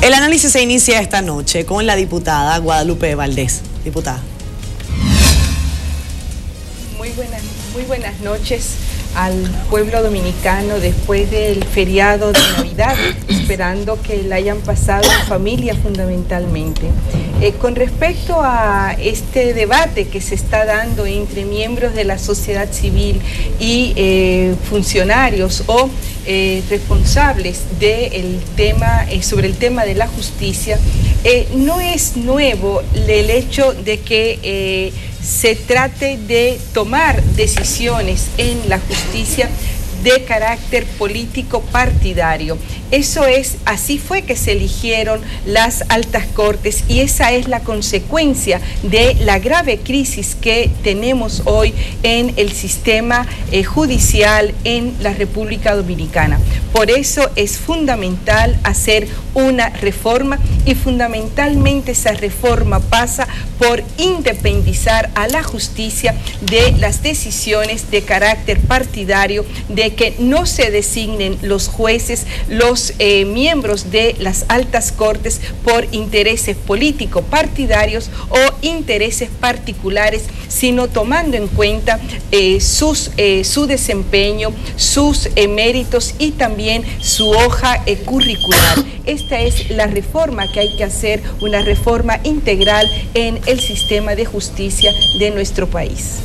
El análisis se inicia esta noche con la diputada Guadalupe Valdés. Diputada. Muy buenas noches al pueblo dominicano después del feriado de Navidad, esperando que la hayan pasado en familia fundamentalmente. Con respecto a este debate que se está dando entre miembros de la sociedad civil y funcionarios o responsables del tema, sobre el tema de la justicia, no es nuevo el hecho de que se trate de tomar decisiones en la justicia de carácter político partidario. Así fue que se eligieron las altas cortes y esa es la consecuencia de la grave crisis que tenemos hoy en el sistema judicial en la República Dominicana. Por eso es fundamental hacer una reforma y fundamentalmente esa reforma pasa por independizar a la justicia de las decisiones de carácter partidario, de que no se designen los jueces, los miembros de las altas cortes por intereses político-partidarios o intereses particulares, sino tomando en cuenta su desempeño, sus méritos y también su hoja curricular. Esta es la reforma que hay que hacer, una reforma integral en el sistema de justicia de nuestro país.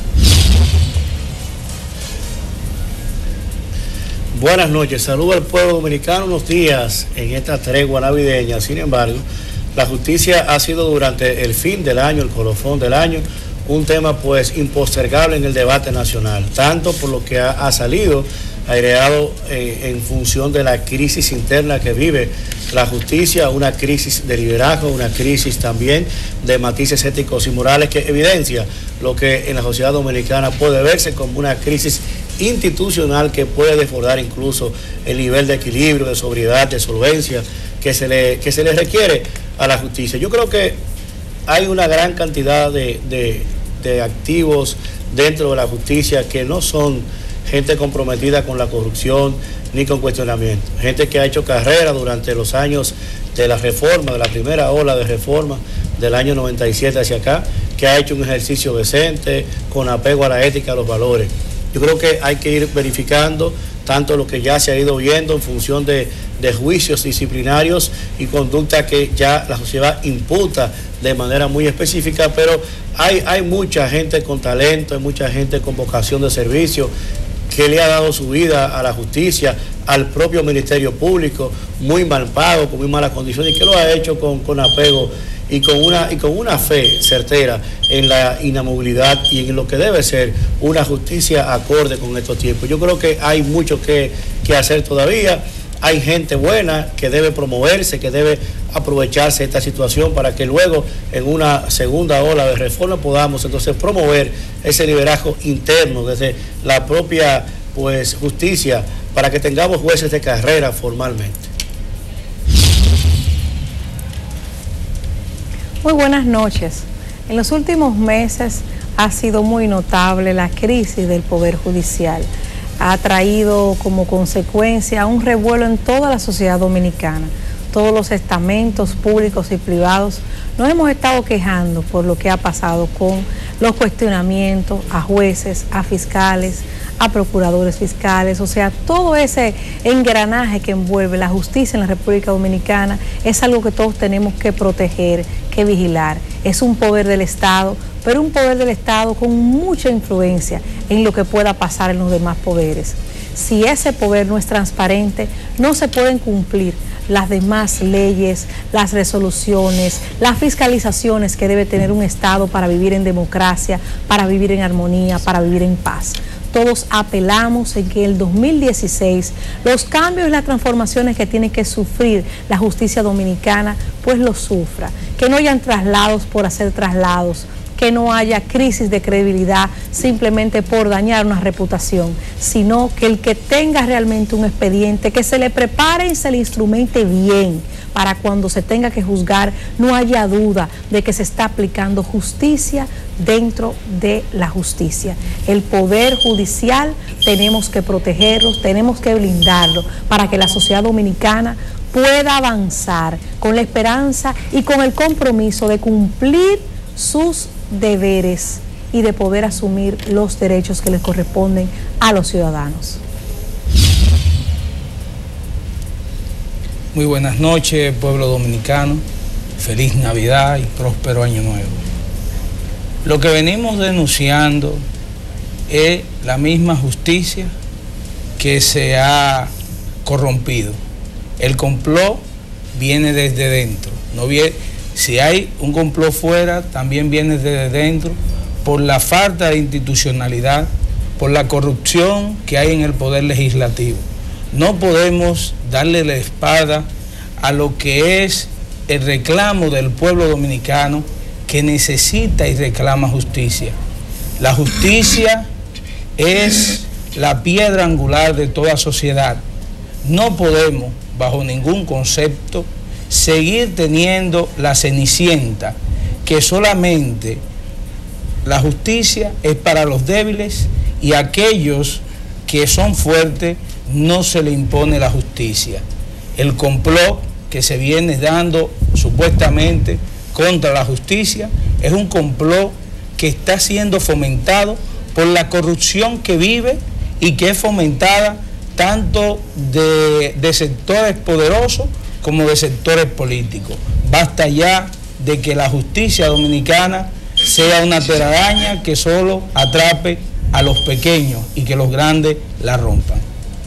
Buenas noches, saludo al pueblo dominicano unos días en esta tregua navideña. Sin embargo, la justicia ha sido durante el fin del año, el colofón del año, un tema pues impostergable en el debate nacional, tanto por lo que ha salido aireado en función de la crisis interna que vive la justicia, una crisis de liderazgo, una crisis también de matices éticos y morales que evidencia lo que en la sociedad dominicana puede verse como una crisis institucional que puede desbordar incluso el nivel de equilibrio, de sobriedad, de solvencia que se le requiere a la justicia. Yo creo que hay una gran cantidad de activos dentro de la justicia que no son gente comprometida con la corrupción ni con cuestionamiento. Gente que ha hecho carrera durante los años de la reforma, de la primera ola de reforma del año 97 hacia acá, que ha hecho un ejercicio decente, con apego a la ética, a los valores. Yo creo que hay que ir verificando tanto lo que ya se ha ido viendo en función de juicios disciplinarios y conducta que ya la sociedad imputa de manera muy específica, pero hay mucha gente con talento, hay mucha gente con vocación de servicio que le ha dado su vida a la justicia, al propio Ministerio Público, muy mal pago, con muy malas condiciones, y que lo ha hecho con apego y con una fe certera en la inamovilidad y en lo que debe ser una justicia acorde con estos tiempos. Yo creo que hay mucho que hacer todavía. Hay gente buena que debe promoverse, que debe aprovecharse de esta situación para que luego en una segunda ola de reforma podamos entonces promover ese liderazgo interno desde la propia justicia para que tengamos jueces de carrera formalmente. Muy buenas noches. En los últimos meses ha sido muy notable la crisis del Poder Judicial. Ha traído como consecuencia un revuelo en toda la sociedad dominicana. Todos los estamentos públicos y privados nos hemos estado quejando por lo que ha pasado con los cuestionamientos a jueces, a fiscales, a procuradores fiscales. O sea, todo ese engranaje que envuelve la justicia en la República Dominicana es algo que todos tenemos que proteger, que vigilar. Es un poder del Estado, pero un poder del Estado con mucha influencia en lo que pueda pasar en los demás poderes. Si ese poder no es transparente, no se pueden cumplir las demás leyes, las resoluciones, las fiscalizaciones que debe tener un Estado para vivir en democracia, para vivir en armonía, para vivir en paz. Todos apelamos en que el 2016 los cambios y las transformaciones que tiene que sufrir la justicia dominicana, pues los sufra. Que no hayan traslados por hacer traslados, que no haya crisis de credibilidad simplemente por dañar una reputación, sino que el que tenga realmente un expediente, que se le prepare y se le instrumente bien para cuando se tenga que juzgar no haya duda de que se está aplicando justicia dentro de la justicia. El Poder Judicial tenemos que protegerlos, tenemos que blindarlo para que la sociedad dominicana pueda avanzar con la esperanza y con el compromiso de cumplir sus deberes y de poder asumir los derechos que les corresponden a los ciudadanos. Muy buenas noches, pueblo dominicano. Feliz Navidad y próspero Año Nuevo. Lo que venimos denunciando es la misma justicia que se ha corrompido. El complot viene desde dentro. Si hay un complot fuera, también viene desde dentro por la falta de institucionalidad, por la corrupción que hay en el Poder Legislativo. No podemos darle la espalda a lo que es el reclamo del pueblo dominicano que necesita y reclama justicia. La justicia es la piedra angular de toda sociedad. No podemos, bajo ningún concepto, seguir teniendo la cenicienta, que solamente la justicia es para los débiles y a aquellos que son fuertes no se le impone la justicia. El complot que se viene dando supuestamente contra la justicia es un complot que está siendo fomentado por la corrupción que vive y que es fomentada tanto de sectores poderosos como de sectores políticos. Basta ya de que la justicia dominicana sea una telaraña que solo atrape a los pequeños y que los grandes la rompan.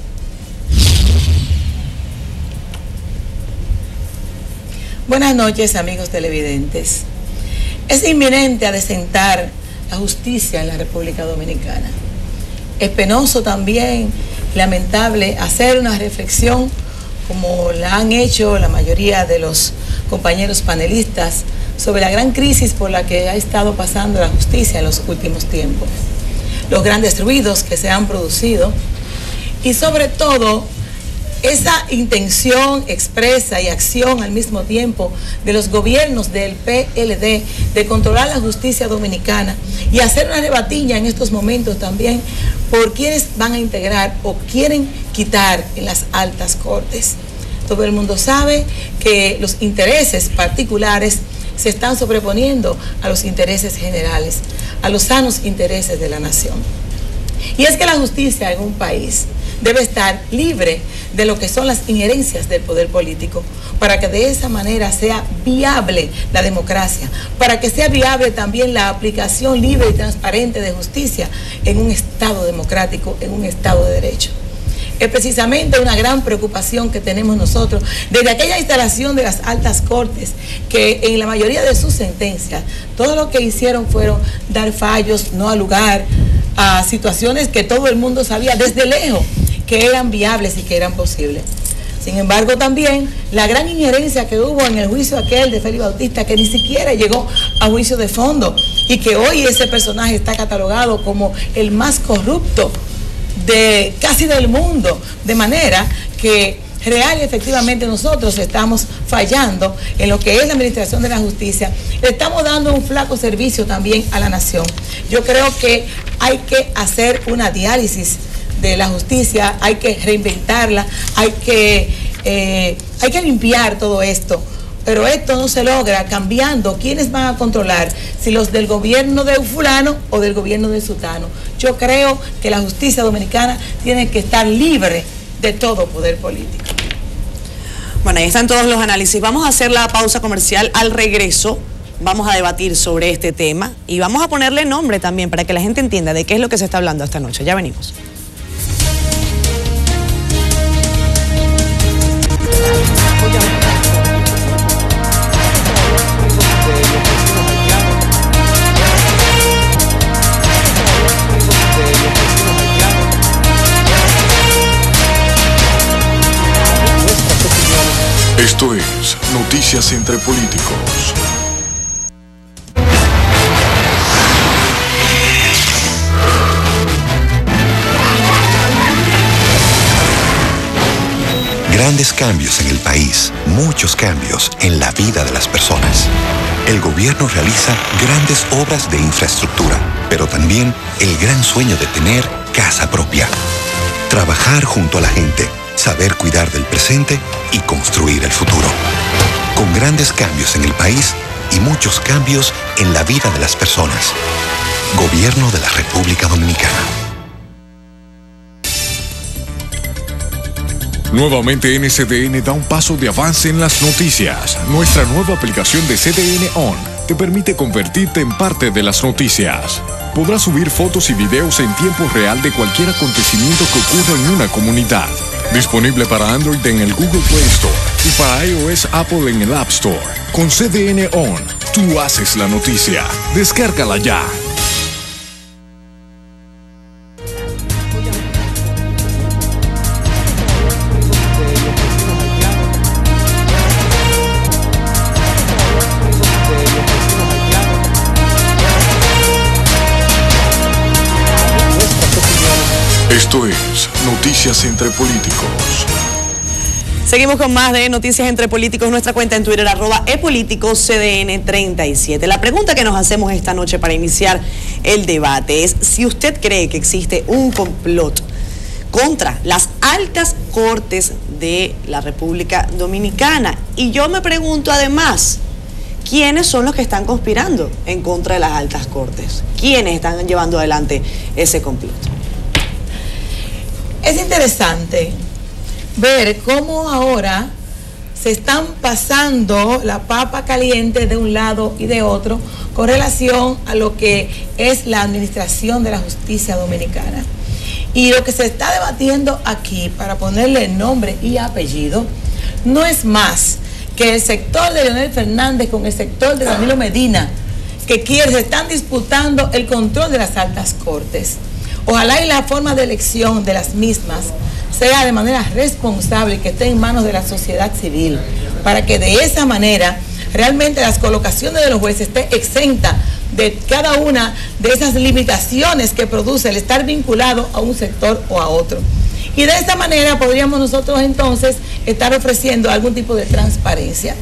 Buenas noches, amigos televidentes. Es inminente adecentar la justicia en la República Dominicana. Es penoso también, lamentable, hacer una reflexión como la han hecho la mayoría de los compañeros panelistas sobre la gran crisis por la que ha estado pasando la justicia en los últimos tiempos, los grandes ruidos que se han producido y sobre todo esa intención expresa y acción al mismo tiempo de los gobiernos del PLD de controlar la justicia dominicana y hacer una rebatiña en estos momentos también por quienes van a integrar o quieren quitar en las altas cortes. Todo el mundo sabe que los intereses particulares se están sobreponiendo a los intereses generales, a los sanos intereses de la nación. Y es que la justicia en un país debe estar libre de lo que son las injerencias del poder político, para que de esa manera sea viable la democracia, para que sea viable también la aplicación libre y transparente de justicia en un Estado democrático, en un Estado de derecho. Es precisamente una gran preocupación que tenemos nosotros desde aquella instalación de las altas cortes, que en la mayoría de sus sentencias, todo lo que hicieron fueron dar fallos, no al lugar, a situaciones que todo el mundo sabía desde lejos que eran viables y que eran posibles. Sin embargo, también la gran injerencia que hubo en el juicio aquel de Félix Bautista, que ni siquiera llegó a juicio de fondo y que hoy ese personaje está catalogado como el más corrupto de casi del mundo, de manera que real y efectivamente nosotros estamos fallando en lo que es la administración de la justicia. Le estamos dando un flaco servicio también a la nación. Yo creo que hay que hacer una diálisis de la justicia, hay que reinventarla, hay que limpiar todo esto. Pero esto no se logra cambiando quiénes van a controlar, si los del gobierno de fulano o del gobierno de sutano. Yo creo que la justicia dominicana tiene que estar libre de todo poder político. Bueno, ahí están todos los análisis. Vamos a hacer la pausa comercial. Al regreso vamos a debatir sobre este tema y vamos a ponerle nombre también para que la gente entienda de qué es lo que se está hablando esta noche. Ya venimos. Esto es Noticias entre Políticos. Grandes cambios en el país, muchos cambios en la vida de las personas. El gobierno realiza grandes obras de infraestructura, pero también el gran sueño de tener casa propia. Trabajar junto a la gente, saber cuidar del presente y construir el futuro. Con grandes cambios en el país y muchos cambios en la vida de las personas. Gobierno de la República Dominicana. Nuevamente NCDN da un paso de avance en las noticias. Nuestra nueva aplicación de CDN On te permite convertirte en parte de las noticias. Podrás subir fotos y videos en tiempo real de cualquier acontecimiento que ocurra en una comunidad. Disponible para Android en el Google Play Store y para iOS Apple en el App Store. Con CDN On, tú haces la noticia. Descárgala ya. Esto es Noticias entre Políticos. Seguimos con más de Noticias entre Políticos, nuestra cuenta en Twitter, @epolíticoscdn37. La pregunta que nos hacemos esta noche para iniciar el debate es si usted cree que existe un complot contra las altas cortes de la República Dominicana. Y yo me pregunto además, ¿quiénes son los que están conspirando en contra de las altas cortes? ¿Quiénes están llevando adelante ese complot? Es interesante ver cómo ahora se están pasando la papa caliente de un lado y de otro con relación a lo que es la administración de la justicia dominicana. Y lo que se está debatiendo aquí, para ponerle nombre y apellido, no es más que el sector de Leonel Fernández con el sector de Danilo Medina, que se están disputando el control de las altas cortes. Ojalá y la forma de elección de las mismas sea de manera responsable y que esté en manos de la sociedad civil, para que de esa manera realmente las colocaciones de los jueces esté exenta de cada una de esas limitaciones que produce el estar vinculado a un sector o a otro. Y de esa manera podríamos nosotros entonces estar ofreciendo algún tipo de transparencia.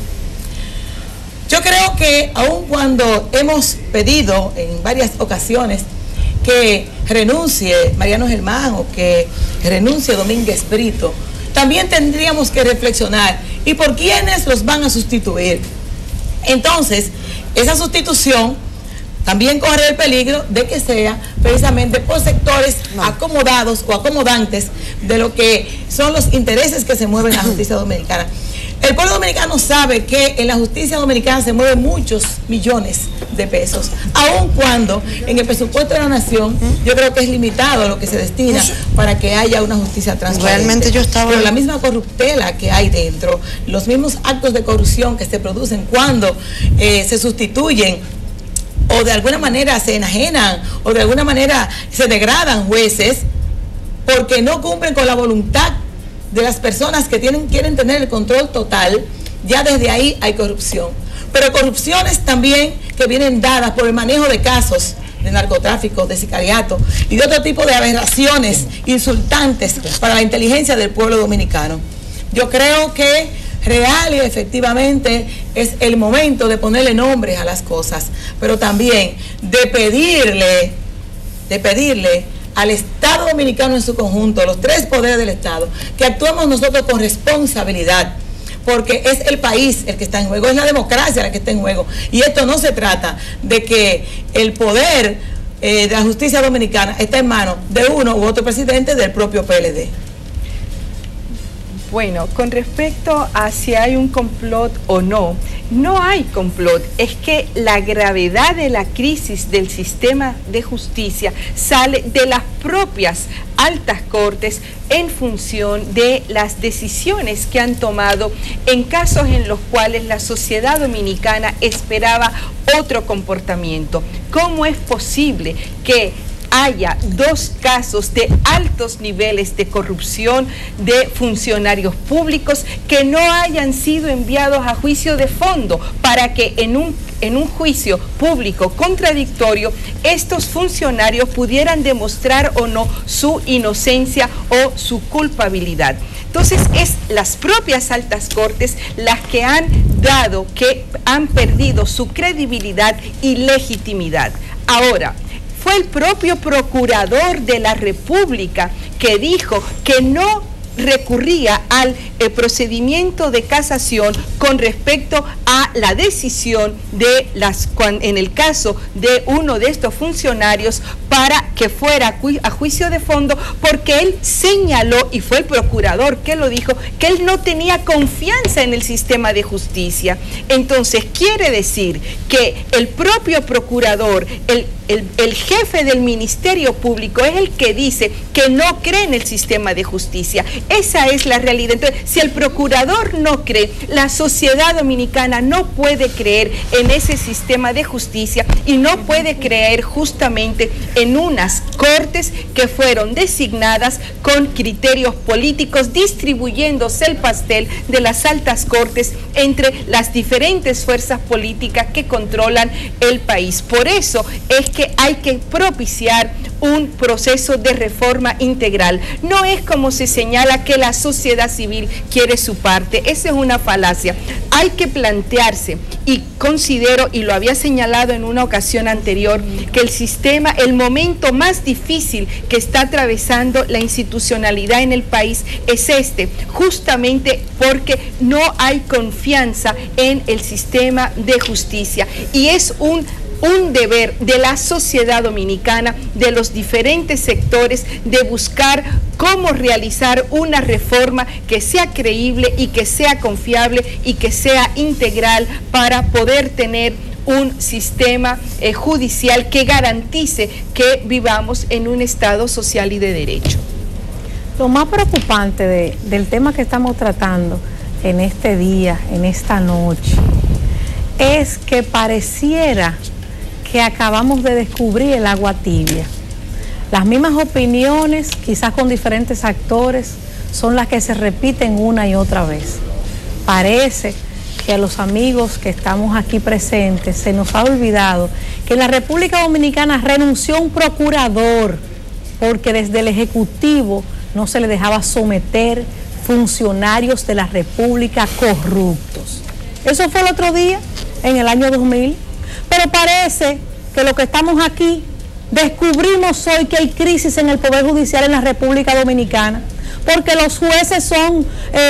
Yo creo que aun cuando hemos pedido en varias ocasiones que renuncie Mariano Germán o que renuncie Domínguez Brito, también tendríamos que reflexionar y por quiénes los van a sustituir. Entonces, esa sustitución también corre el peligro de que sea precisamente por sectores acomodados o acomodantes de lo que son los intereses que se mueven en la justicia dominicana. El pueblo dominicano sabe que en la justicia dominicana se mueven muchos millones de pesos, aun cuando en el presupuesto de la nación yo creo que es limitado lo que se destina para que haya una justicia transparente. Realmente yo estaba... Pero la misma corruptela que hay dentro, los mismos actos de corrupción que se producen cuando se sustituyen o de alguna manera se enajenan o de alguna manera se degradan jueces porque no cumplen con la voluntad de las personas que quieren tener el control total, ya desde ahí hay corrupción. Pero corrupciones también que vienen dadas por el manejo de casos de narcotráfico, de sicariato y de otro tipo de aberraciones insultantes para la inteligencia del pueblo dominicano. Yo creo que real y efectivamente es el momento de ponerle nombres a las cosas, pero también de pedirle al Estado dominicano en su conjunto, los tres poderes del Estado, que actuemos nosotros con responsabilidad, porque es el país el que está en juego, es la democracia la que está en juego, y esto no se trata de que el poder de la justicia dominicana está en manos de uno u otro presidente del propio PLD. Bueno, con respecto a si hay un complot o no, no hay complot. Es que la gravedad de la crisis del sistema de justicia sale de las propias altas cortes en función de las decisiones que han tomado en casos en los cuales la sociedad dominicana esperaba otro comportamiento. ¿Cómo es posible que haya dos casos de altos niveles de corrupción de funcionarios públicos que no hayan sido enviados a juicio de fondo para que en un juicio público contradictorio estos funcionarios pudieran demostrar o no su inocencia o su culpabilidad? Entonces es las propias altas cortes las que han perdido su credibilidad y legitimidad. Ahora, fue el propio procurador de la República que dijo que no recurría al procedimiento de casación con respecto a la decisión en el caso de uno de estos funcionarios para que fuera a juicio de fondo, porque él señaló, y fue el procurador que lo dijo, que él no tenía confianza en el sistema de justicia. Entonces quiere decir que el propio procurador, el jefe del Ministerio Público es el que dice que no cree en el sistema de justicia. Esa es la realidad. Entonces, si el procurador no cree, la sociedad dominicana no puede creer en ese sistema de justicia y no puede creer justamente en unas cortes que fueron designadas con criterios políticos, distribuyéndose el pastel de las altas cortes entre las diferentes fuerzas políticas que controlan el país. Por eso es que hay que propiciar un proceso de reforma integral. No es como se señala que la sociedad civil quiere su parte, esa es una falacia. Hay que plantearse, y considero, y lo había señalado en una ocasión anterior, que el momento más difícil que está atravesando la institucionalidad en el país es justamente porque no hay confianza en el sistema de justicia, y es un deber de la sociedad dominicana, de los diferentes sectores, de buscar cómo realizar una reforma que sea creíble y que sea confiable y que sea integral para poder tener un sistema judicial que garantice que vivamos en un Estado social y de derecho. Lo más preocupante del tema que estamos tratando en este día, en esta noche, es que pareciera que acabamos de descubrir el agua tibia. Las mismas opiniones, quizás con diferentes actores, son las que se repiten una y otra vez. Parece que a los amigos que estamos aquí presentes se nos ha olvidado que en la República Dominicana renunció un procurador porque desde el Ejecutivo no se le dejaba someter funcionarios de la República corruptos. Eso fue el otro día, en el año 2000. Pero parece que lo que estamos aquí, descubrimos hoy que hay crisis en el Poder Judicial en la República Dominicana, porque los jueces son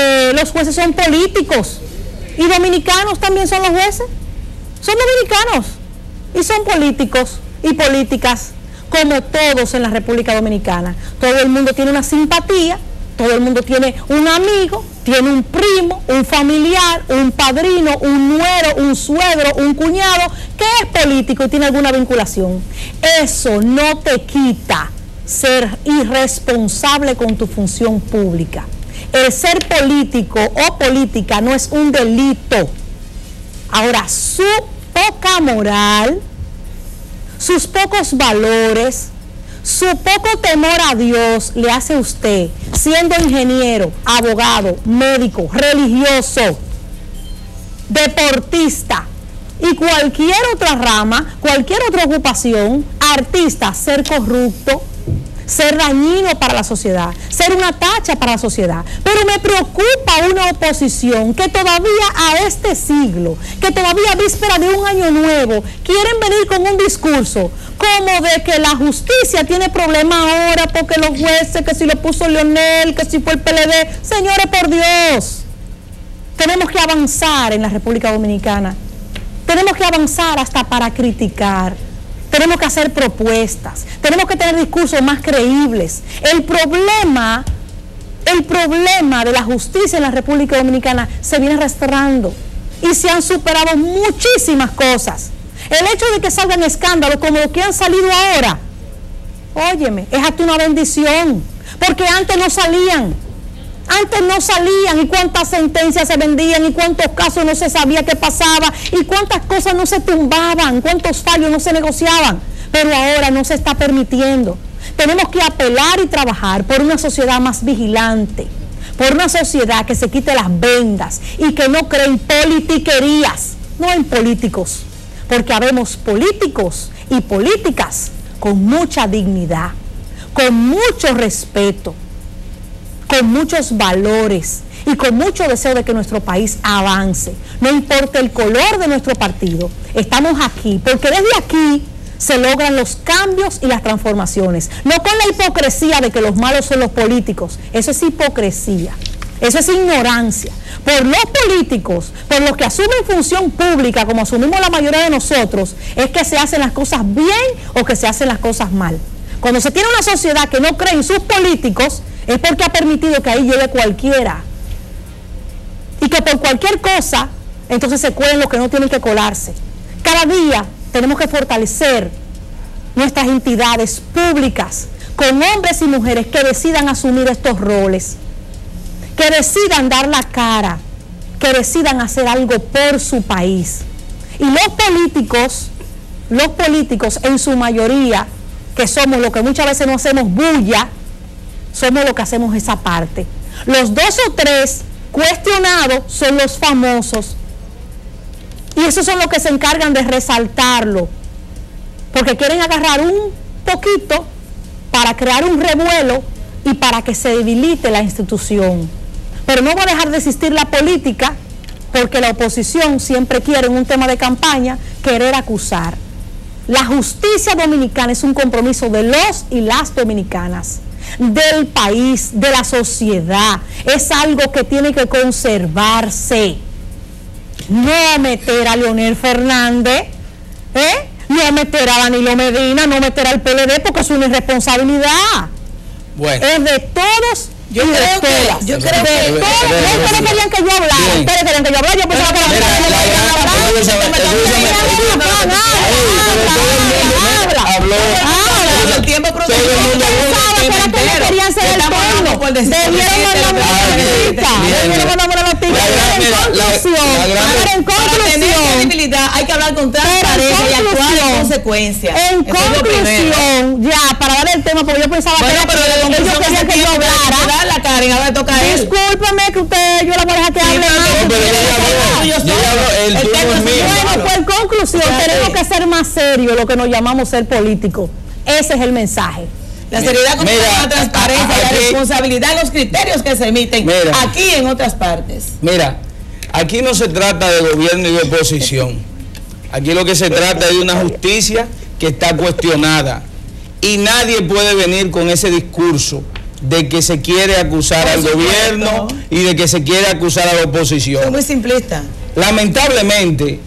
políticos, y dominicanos también son los jueces, son dominicanos, y son políticos y políticas como todos en la República Dominicana. Todo el mundo tiene una simpatía, todo el mundo tiene un amigo, tiene un primo, un familiar, un padrino, un nuero, un suegro, un cuñado que es político y tiene alguna vinculación. Eso no te quita ser irresponsable con tu función pública. El ser político o política no es un delito. Ahora, su poca moral, sus pocos valores, su poco temor a Dios le hace a usted, siendo ingeniero, abogado, médico, religioso, deportista y cualquier otra rama, cualquier otra ocupación, artista, ser corrupto, ser dañino para la sociedad, ser una tacha para la sociedad. Pero me preocupa una oposición que todavía a este siglo, que todavía a víspera de un año nuevo, quieren venir con un discurso como de que la justicia tiene problemas ahora porque los jueces, que si lo puso Leonel, que si fue el PLD. Señores, por Dios, tenemos que avanzar en la República Dominicana. Tenemos que avanzar hasta para criticar. Tenemos que hacer propuestas, tenemos que tener discursos más creíbles. El problema de la justicia en la República Dominicana se viene arrastrando y se han superado muchísimas cosas. El hecho de que salgan escándalos como los que han salido ahora, óyeme, es hasta una bendición, porque antes no salían y cuántas sentencias se vendían y cuántos casos no se sabía qué pasaba y cuántas cosas no se tumbaban, cuántos fallos no se negociaban, pero ahora no se está permitiendo. Tenemos que apelar y trabajar por una sociedad más vigilante, por una sociedad que se quite las vendas y que no cree en politiquerías, no en políticos, porque habemos políticos y políticas con mucha dignidad, con mucho respeto, con muchos valores y con mucho deseo de que nuestro país avance. No importa el color de nuestro partido, estamos aquí, porque desde aquí se logran los cambios y las transformaciones, no con la hipocresía de que los malos son los políticos. Eso es hipocresía, eso es ignorancia. Por los políticos, por los que asumen función pública, como asumimos la mayoría de nosotros, es que se hacen las cosas bien o que se hacen las cosas mal. Cuando se tiene una sociedad que no cree en sus políticos, es porque ha permitido que ahí llegue cualquiera. Y que por cualquier cosa, entonces se cuelen los que no tienen que colarse. Cada día tenemos que fortalecer nuestras entidades públicas con hombres y mujeres que decidan asumir estos roles, que decidan dar la cara, que decidan hacer algo por su país. Y los políticos en su mayoría, que somos los que muchas veces no hacemos bulla, somos los que hacemos esa parte. Los 2 o 3 cuestionados son los famosos, y esos son los que se encargan de resaltarlo, porque quieren agarrar un poquito para crear un revuelo y para que se debilite la institución. Pero no va a dejar de existir la política, porque la oposición siempre quiere en un tema de campaña querer acusar. La justicia dominicana es un compromiso de los y las dominicanas, del país, de la sociedad. Es algo que tiene que conservarse. No meter a Leonel Fernández, no meter a Danilo Medina, no meter al PLD, porque es una irresponsabilidad. Bueno. Es de todos. Yo creo que ustedes querían que yo hablara. Ustedes querían que yo hablara. Yo pensaba que el tiempo querían ser el pueblo. Debieron mandar la noticia. En conclusión, hay que hablar con transparencia y actuar en consecuencia. En conclusión, ya, para dar el tema, porque yo pensaba que ellos querían que yo hablara. La Karen, ahora toca a él. Discúlpeme que yo la voy a dejar que hable más. Bueno, pues en conclusión, tenemos que ser más serios lo que nos llamamos ser políticos. Ese es el mensaje. La seriedad con la transparencia y la responsabilidad en los criterios que se emiten aquí y en otras partes. Mira, aquí no se trata de gobierno y de oposición. Aquí lo que se trata es de una justicia que está cuestionada. Y nadie puede venir con ese discurso de que se quiere acusar al gobierno y de que se quiere acusar a la oposición. Es muy simplista. Lamentablemente,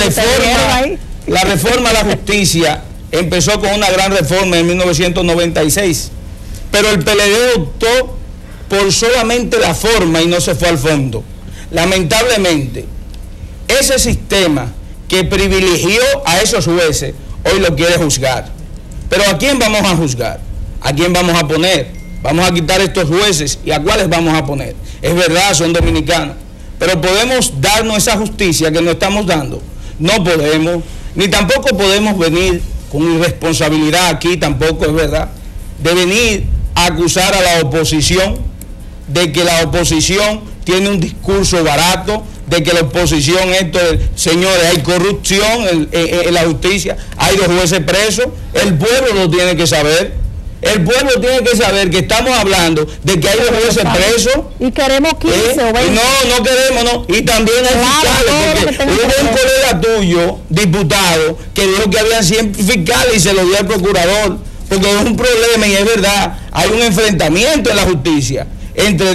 la reforma a la justicia empezó con una gran reforma en 1996, pero el PLD optó por solamente la forma y no se fue al fondo. Lamentablemente, ese sistema que privilegió a esos jueces, hoy lo quiere juzgar. Pero ¿a quién vamos a juzgar? ¿A quién vamos a poner? Vamos a quitar estos jueces y ¿a cuáles vamos a poner? Es verdad, son dominicanos, pero ¿podemos darnos esa justicia que nos estamos dando? No podemos, ni tampoco podemos venir con irresponsabilidad aquí, tampoco es verdad, de venir a acusar a la oposición de que la oposición tiene un discurso barato, de que la oposición, señores, hay corrupción en la justicia, hay 2 jueces presos, el pueblo lo tiene que saber. El pueblo tiene que saber que estamos hablando de que hay 2 jueces presos. Y queremos 15 o 20. No queremos, no. Y también hay fiscales, porque hubo un colega tuyo, diputado, que dijo que habían 100 fiscales y se lo dio al procurador, porque es un problema y es verdad, hay un enfrentamiento en la justicia entre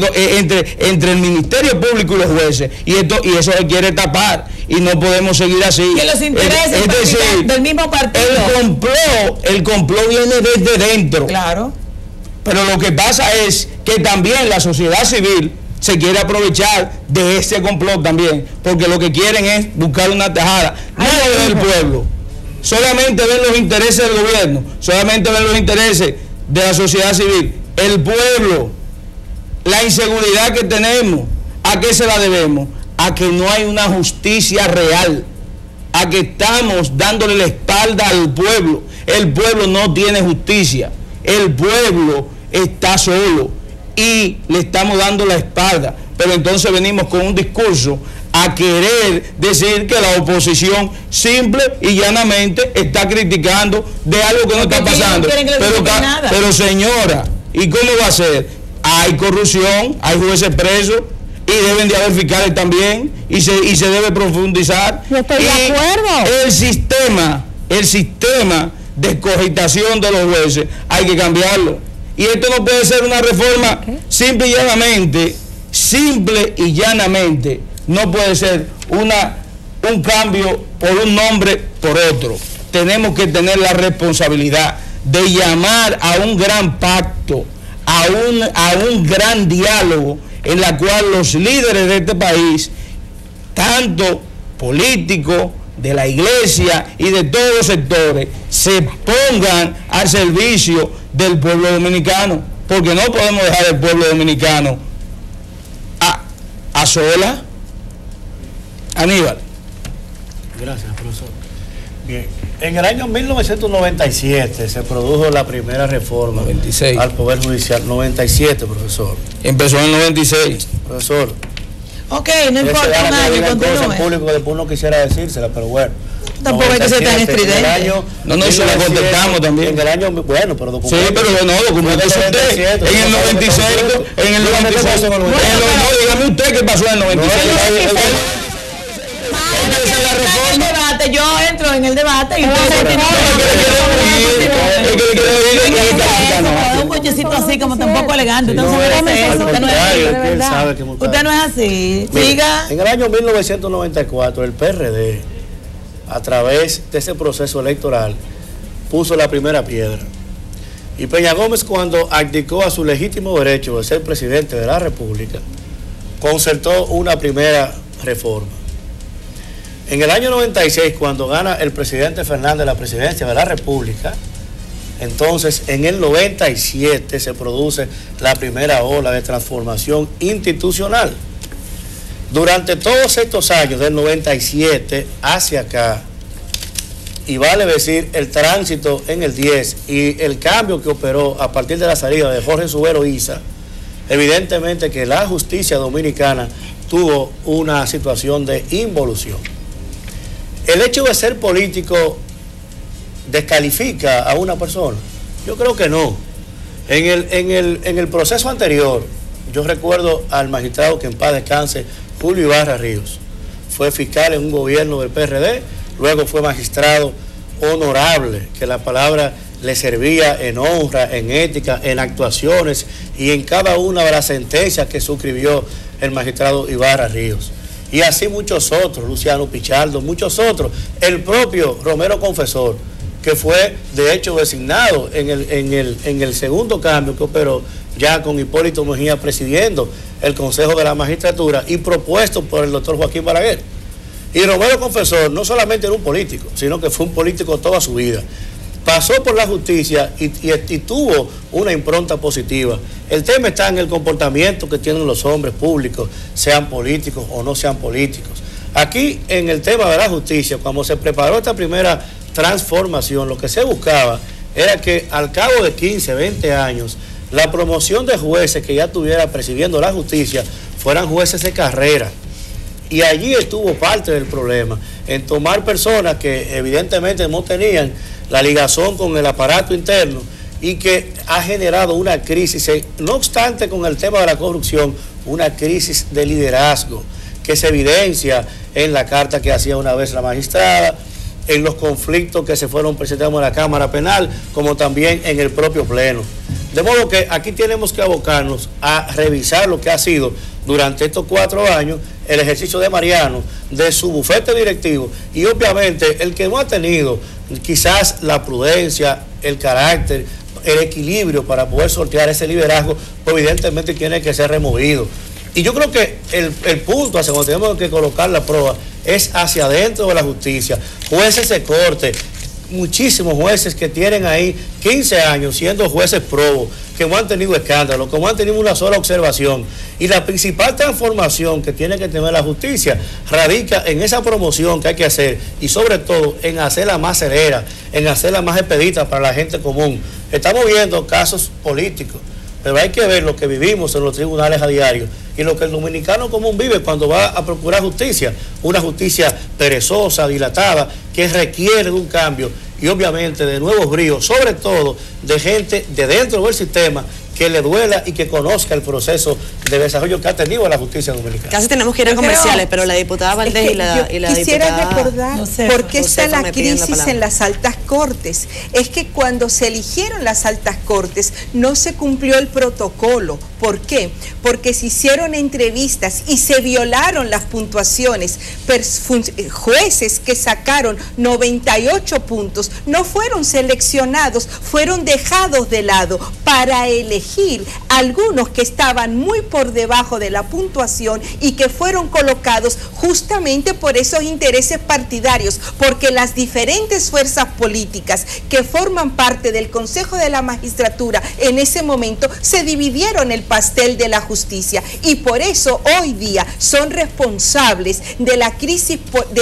el Ministerio Público y los jueces, y eso se quiere tapar, y no podemos seguir así. Que los intereses del mismo partido. El complot viene desde dentro. Claro. Pero lo que pasa es que también la sociedad civil se quiere aprovechar de ese complot también, porque lo que quieren es buscar una tajada. No del pueblo. Solamente ven los intereses del gobierno, solamente ven los intereses de la sociedad civil. El pueblo, la inseguridad que tenemos, ¿a qué se la debemos? A que no hay una justicia real, a que estamos dándole la espalda al pueblo. El pueblo no tiene justicia, el pueblo está solo y le estamos dando la espalda. Pero entonces venimos con un discurso a querer decir que la oposición simple y llanamente está criticando de algo que no está pasando. Pero señora, ¿y cómo va a ser? hay corrupción, hay jueces presos y deben de haber fiscales también y se debe profundizar. Yo estoy de acuerdo. El sistema de escogitación de los jueces hay que cambiarlo. Y esto no puede ser una reforma simple y llanamente, no puede ser un cambio por un nombre por otro. Tenemos que tener la responsabilidad de llamar a un gran pacto, a un gran diálogo en la cual los líderes de este país, tanto políticos, de la iglesia y de todos los sectores, se pongan al servicio del pueblo dominicano, porque no podemos dejar al pueblo dominicano a sola. Aníbal. Gracias, profesor. Bien, en el año 1997 se produjo la primera reforma 96. Al Poder Judicial. 97, profesor. Empezó en el 96. Profesor. Ok, no importa un año, continúe. Público que después no quisiera decírsela, pero bueno. Tampoco hay que ser tan estridente. No, y se la contestamos también. En el año, bueno, pero documento. Sí, pero no, documento usted. En el 96, dígame usted qué pasó en el 96. Yo entro en el debate y un cochecito así como tampoco elegante. Usted no es así. Siga. En el año 1994 el PRD, a través de ese proceso electoral, puso la primera piedra. Y Peña Gómez, cuando abdicó a su legítimo derecho de ser presidente de la República, concertó una primera reforma. En el año 96, cuando gana el presidente Fernández la presidencia de la República, entonces en el 97 se produce la primera ola de transformación institucional. Durante todos estos años, del 97 hacia acá, y vale decir el tránsito en el 10 y el cambio que operó a partir de la salida de Jorge Subero Isa, evidentemente que la justicia dominicana tuvo una situación de involución. ¿El hecho de ser político descalifica a una persona? Yo creo que no. En el proceso anterior, yo recuerdo al magistrado que en paz descanse, Julio Ibarra Ríos. Fue fiscal en un gobierno del PRD, luego fue magistrado honorable, que la palabra le servía en honra, en ética, en actuaciones y en cada una de las sentencias que suscribió el magistrado Ibarra Ríos. Y así muchos otros, Luciano Pichardo, muchos otros, el propio Romero Confesor, que fue de hecho designado en el segundo cambio que operó, ya con Hipólito Mejía presidiendo el Consejo de la Magistratura y propuesto por el doctor Joaquín Balaguer. Y Romero Confesor no solamente era un político, sino que fue un político toda su vida. Pasó por la justicia y tuvo una impronta positiva. El tema está en el comportamiento que tienen los hombres públicos, sean políticos o no sean políticos. Aquí, en el tema de la justicia, cuando se preparó esta primera transformación, lo que se buscaba era que al cabo de 15, 20 años, la promoción de jueces que ya estuviera presidiendo la justicia fueran jueces de carrera. Y allí estuvo parte del problema, en tomar personas que evidentemente no tenían la ligazón con el aparato interno y que ha generado una crisis, no obstante con el tema de la corrupción, una crisis de liderazgo que se evidencia en la carta que hacía una vez la magistrada, en los conflictos que se fueron presentando en la Cámara Penal, como también en el propio Pleno. De modo que aquí tenemos que abocarnos a revisar lo que ha sido durante estos 4 años el ejercicio de Mariano, de su bufete directivo y obviamente el que no ha tenido quizás la prudencia, el carácter, el equilibrio para poder sortear ese liderazgo, pues evidentemente tiene que ser removido. Y yo creo que el punto hacia donde tenemos que colocar la prueba es hacia adentro de la justicia. Jueces de corte, muchísimos jueces que tienen ahí 15 años siendo jueces probos, que no han tenido escándalos, que no han tenido una sola observación. Y la principal transformación que tiene que tener la justicia radica en esa promoción que hay que hacer y sobre todo en hacerla más celera, en hacerla más expedita para la gente común. Estamos viendo casos políticos, pero hay que ver lo que vivimos en los tribunales a diario y lo que el dominicano común vive cuando va a procurar justicia, una justicia perezosa, dilatada, que requiere de un cambio y obviamente de nuevos bríos, sobre todo de gente de dentro del sistema que le duela y que conozca el proceso de desarrollo que ha tenido la justicia dominicana. Casi tenemos que ir a comerciales, pero la diputada Valdés y la quisiera diputada... recordar por qué está la crisis en las altas cortes. Es que cuando se eligieron las altas cortes no se cumplió el protocolo. ¿Por qué? Porque se hicieron entrevistas y se violaron las puntuaciones. Jueces que sacaron 98 puntos no fueron seleccionados, fueron dejados de lado para elegir algunos que estaban muy por debajo de la puntuación y que fueron colocados justamente por esos intereses partidarios, porque las diferentes fuerzas políticas que forman parte del Consejo de la Magistratura en ese momento se dividieron el pastel de la justicia y por eso hoy día son responsables de la crisis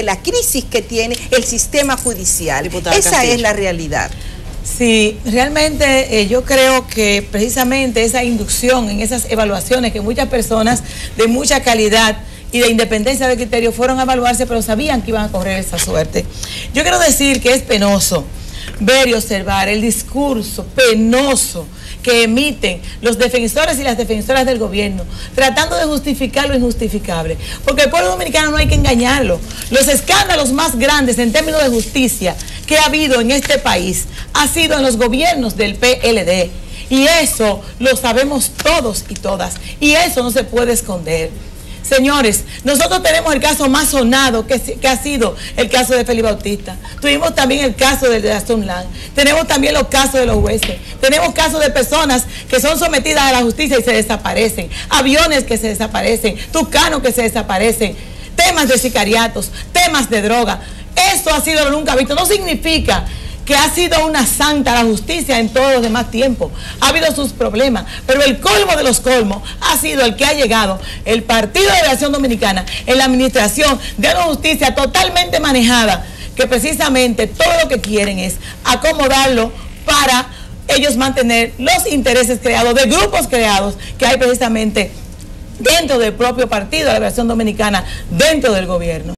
que tiene el sistema judicial. Diputada Esa Castillo. es la realidad. Sí, realmente yo creo que precisamente esa inducción en esas evaluaciones que muchas personas de mucha calidad y de independencia de criterio fueron a evaluarse, pero sabían que iban a correr esa suerte. Yo quiero decir que es penoso ver y observar el discurso penoso que emiten los defensores y las defensoras del gobierno, tratando de justificar lo injustificable, porque el pueblo dominicano no hay que engañarlo. Los escándalos más grandes en términos de justicia que ha habido en este país ha sido en los gobiernos del PLD, y eso lo sabemos todos y todas, y eso no se puede esconder. Señores, nosotros tenemos el caso más sonado que ha sido el caso de Félix Bautista. Tuvimos también el caso de Gastón Lang. Tenemos también los casos de los jueces. Tenemos casos de personas que son sometidas a la justicia y se desaparecen. Aviones que se desaparecen. Tucanos que se desaparecen. Temas de sicariatos. Temas de droga. Eso ha sido lo nunca visto. No significa que ha sido una santa la justicia en todos los demás tiempos. Ha habido sus problemas, pero el colmo de los colmos ha sido el que ha llegado el Partido de Liberación Dominicana en la administración de una justicia totalmente manejada, que precisamente todo lo que quieren es acomodarlo para ellos mantener los intereses creados, de grupos creados que hay precisamente dentro del propio Partido de Liberación Dominicana, dentro del gobierno.